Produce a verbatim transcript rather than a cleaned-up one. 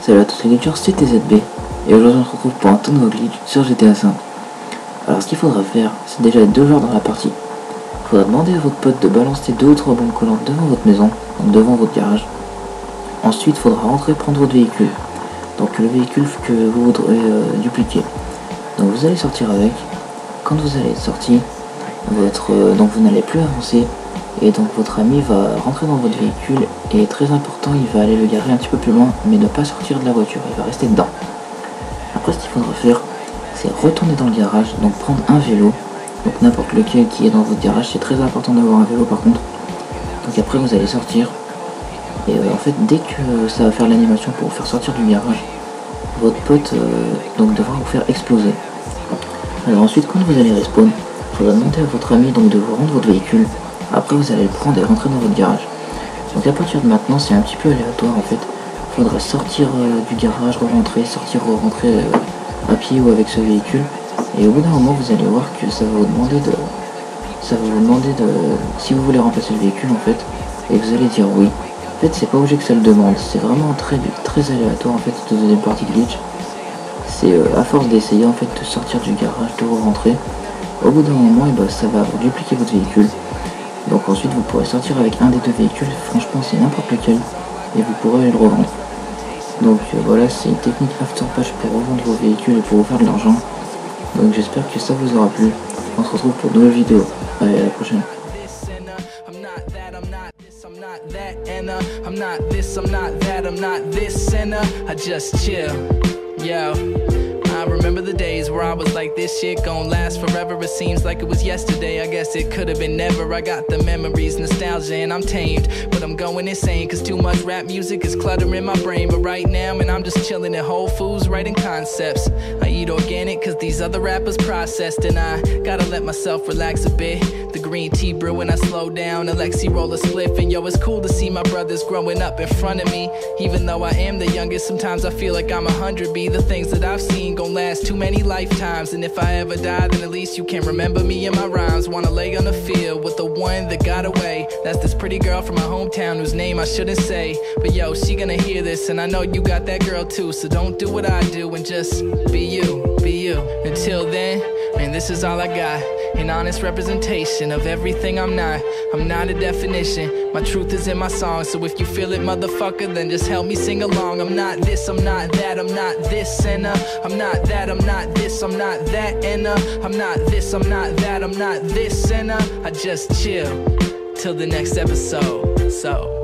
Salut à tous les glitchers, c'est T Z B et aujourd'hui on se retrouve pour un tout nouveau glitch sur G T A cinq. Alors ce qu'il faudra faire, c'est déjà être deux joueurs dans la partie. Il faudra demander à votre pote de balancer deux ou trois bombes collantes devant votre maison, donc devant votre garage. Ensuite il faudra rentrer prendre votre véhicule, donc le véhicule que vous voudrez euh, dupliquer. Donc vous allez sortir avec. Quand vous allez être sorti, votre, euh, donc vous n'allez plus avancer. Et donc votre ami va rentrer dans votre véhicule et très important, il va aller le garer un petit peu plus loin, mais ne pas sortir de la voiture, il va rester dedans. Après ce qu'il faudra faire, c'est retourner dans le garage, donc prendre un vélo, donc n'importe lequel qui est dans votre garage, c'est très important d'avoir un vélo par contre. Donc après vous allez sortir, et euh, en fait dès que ça va faire l'animation pour vous faire sortir du garage, votre pote euh, donc devra vous faire exploser. Alors ensuite quand vous allez respawn, il faudra demander à votre ami donc de vous rendre votre véhicule. Après vous allez le prendre et rentrer dans votre garage. Donc à partir de maintenant c'est un petit peu aléatoire en fait. Il faudra sortir euh, du garage, re-rentrer, sortir, re-rentrer euh, à pied ou avec ce véhicule. Et au bout d'un moment vous allez voir que ça va vous demander de. Ça va vous demander de. Si vous voulez remplacer le véhicule en fait. Et vous allez dire oui. En fait c'est pas obligé que ça le demande. C'est vraiment très très aléatoire en fait cette deuxième partie glitch. C'est euh, à force d'essayer en fait de sortir du garage, de re-rentrer. Au bout d'un moment et ben, ça va vous dupliquer votre véhicule. Donc ensuite vous pourrez sortir avec un des deux véhicules, franchement c'est n'importe lequel, et vous pourrez aller le revendre. Donc euh, voilà, c'est une technique after patch pour revendre vos véhicules et pour vous faire de l'argent. Donc j'espère que ça vous aura plu. On se retrouve pour de nouvelles vidéos. Allez, à la prochaine. I remember the days where I was like, this shit gon' last forever. It seems like it was yesterday, I guess it could've been never. I got the memories, nostalgia, and I'm tamed, but I'm going insane, cause too much rap music is cluttering my brain. But right now, man, I'm just chilling at Whole Foods, writing concepts. I eat organic, cause these other rappers processed, and I gotta let myself relax a bit. The green tea brew when I slow down, Alexi roll a spliff, and yo, it's cool to see my brothers growing up in front of me. Even though I am the youngest, sometimes I feel like I'm a hundred B. The things that I've seen gon' last too many lifetimes, and if I ever die, then at least you can remember me and my rhymes. Wanna lay on the field with the one that got away. That's this pretty girl from my hometown whose name I shouldn't say, but yo, she gonna hear this, and I know you got that girl too. So don't do what I do and just be you, be you. Until then, man, this is all I got. An honest representation of everything I'm not. I'm not a definition, my truth is in my song. So if you feel it, motherfucker, then just help me sing along. I'm not this, I'm not that, I'm not this, and uh I'm not that, I'm not this, I'm not that, and uh I'm not this, I'm not that, I'm not this, and uh I just chill till the next episode. So